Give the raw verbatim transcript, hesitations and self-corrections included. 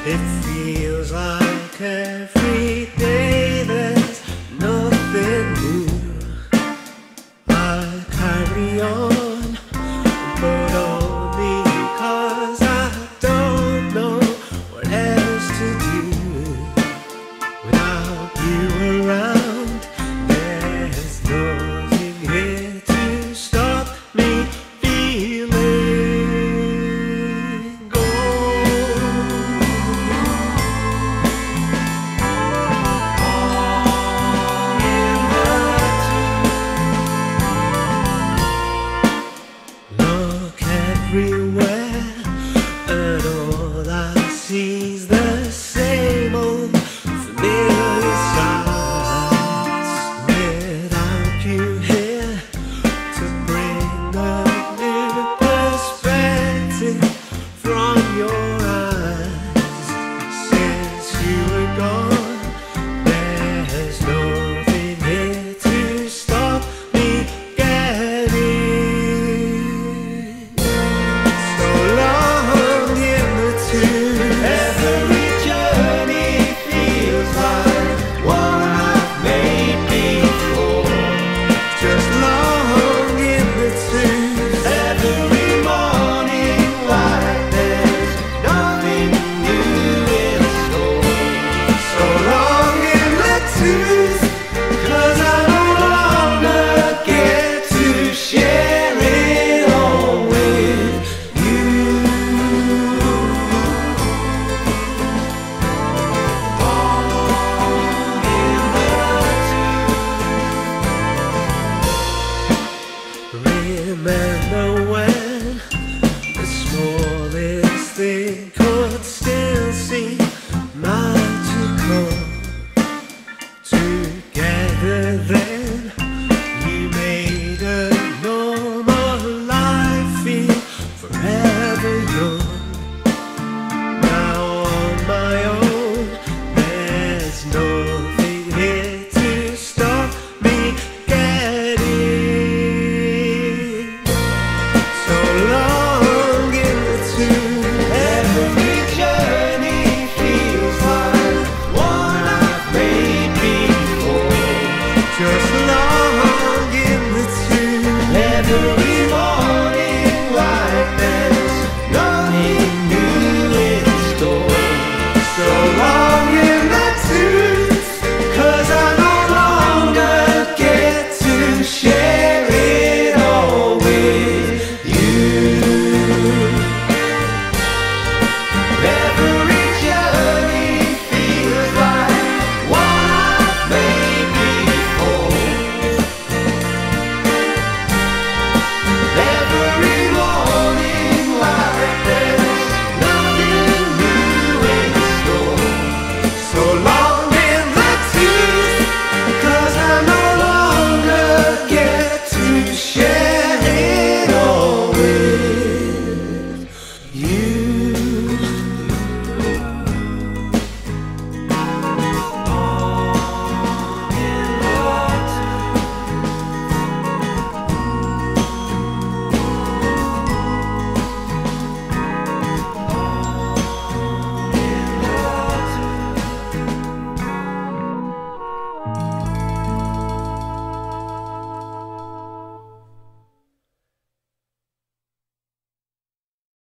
It feels like every day there's nothing new. I carry on, but only 'cause I don't know what else to do. Without you around, there's nothing here to stop me feeling gone. All in the Look everywhere, and all I see is the